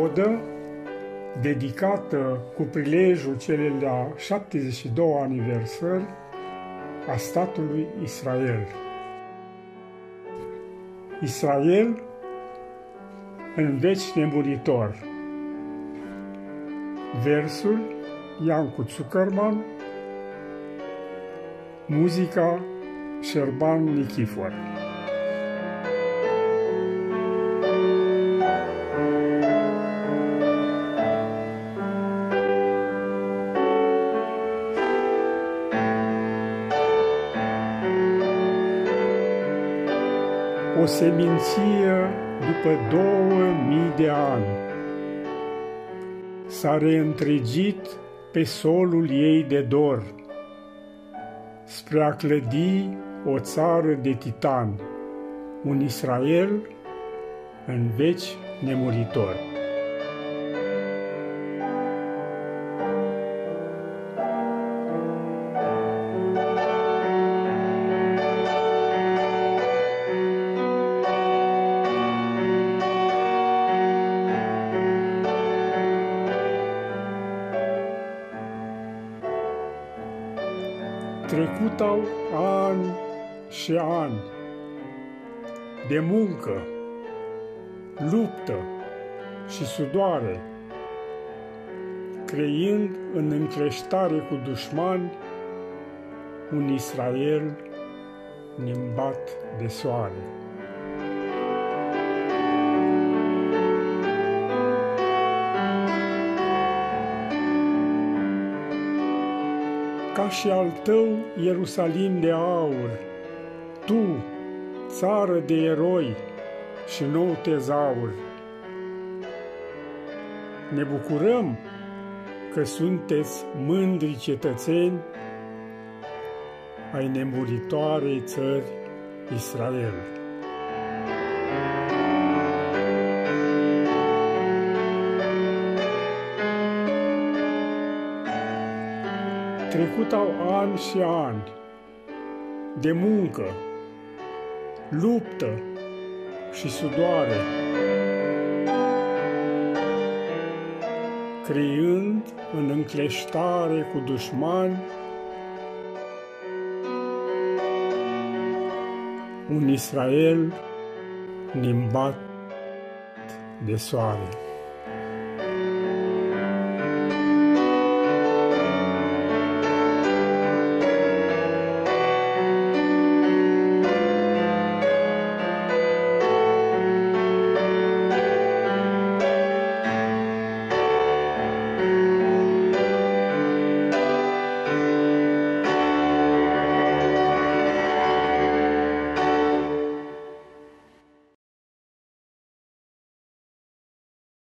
odă dedicată cu prilejul celei de-a 72-a aniversări a statului Israel. Israel în veci nemuritor. Versul Iancu Zuckerman, muzica Șerban Nichifor. O seminție după 2000 de ani s-a reîntregit pe solul ei de dor spre a clădi o țară de titan, un Israel în veci nemuritor. Trecutau ani și ani de muncă, luptă și sudoare, creind în încleștare cu dușmani un Israel nimbat de soare. Ca și al tău Ierusalim de aur, tu, țară de eroi și nou tezaur, ne bucurăm că sunteți mândri cetățeni ai nemuritoarei țări Israel. Trecutau ani și ani de muncă, luptă și sudoare, creând în încleștare cu dușmani un Israel nimbat de soare.